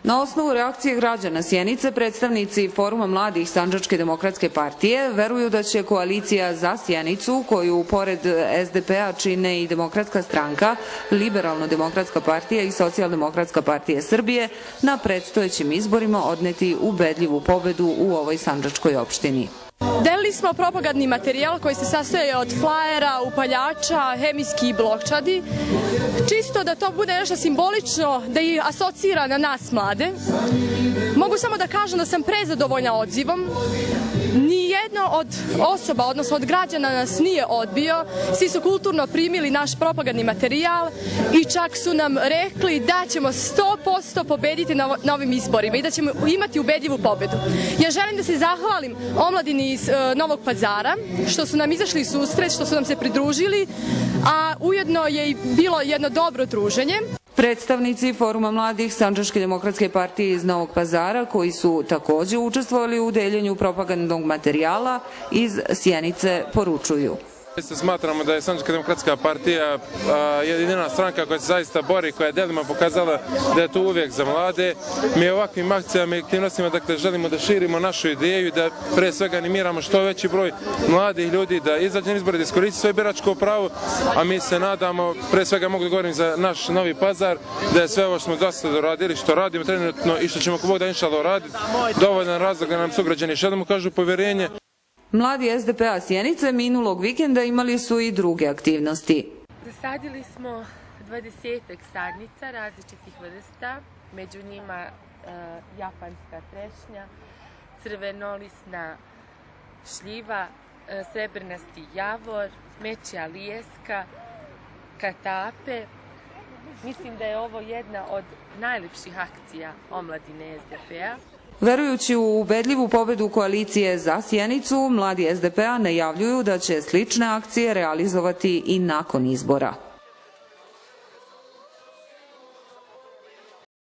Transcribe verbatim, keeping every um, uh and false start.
Na osnovu reakcije građana Sjenice, predstavnici Foruma mladih Sandžačke demokratske partije veruju da će koalicija za Sjenicu, koju pored S D P-a čine i Demokratska stranka, Liberalno-demokratska partija i Socijaldemokratska partija Srbije, na predstojećim izborima odneti ubedljivu pobedu u ovoj sandžačkoj opštini. Delili smo propagandni materijal koji se sastoji od flajera, upaljača, hemijskih blokčadi, čisto da to bude nešto simbolično, da ih asocira na nas mlade. Mogu samo da kažem da sam prezadovoljna odzivom. Nijedno od osoba, odnosno od građana nas nije odbio, svi su kulturno primili naš propagandni materijal i čak su nam rekli da ćemo sto posto pobediti na ovim izborima i da ćemo imati ubedljivu pobedu. Ja želim da se zahvalim omladini iz Novog Pazara, što su nam izašli susret, što su nam se pridružili, a ujedno je i bilo jedno dobro druženje. Predstavnici Foruma mladih Sandžačke demokratske partije iz Novog Pazara, koji su takođe učestvovali u deljenju propagandnog materijala, iz Sjenice poručuju. Smatramo da je Sandžačka demokratska partija jedina stranka koja se zaista bori, koja je delima pokazala da je to uvijek za mlade. Mi ovakvim akcijama i aktivnostima dakle, želimo da širimo našu ideju i da pre svega animiramo što veći broj mladih ljudi da izađe na izbore, da iskoristi svoje biračko pravo, a mi se nadamo, pre svega mogu da govorim za naš Novi Pazar, da je sve ovo što smo dosta doradili, što radimo trenutno i što ćemo ko Bog da inšalo raditi, dovoljan razlog da nam sugrađani još jednom kažu poverenje. Mladi S D P-a Sjenice minulog vikenda imali su i druge aktivnosti. Zasadili smo dvadesetak sadnica različitih vrsta, među njima japanska trešnja, crvenolisna šljiva, srebrnasti javor, mečja lijeska, katape. Mislim da je ovo jedna od najlepših akcija omladine S D P-a. Verujući u ubedljivu pobedu koalicije za Sjenicu, mladi S D P-a najavljuju da će slične akcije realizovati i nakon izbora.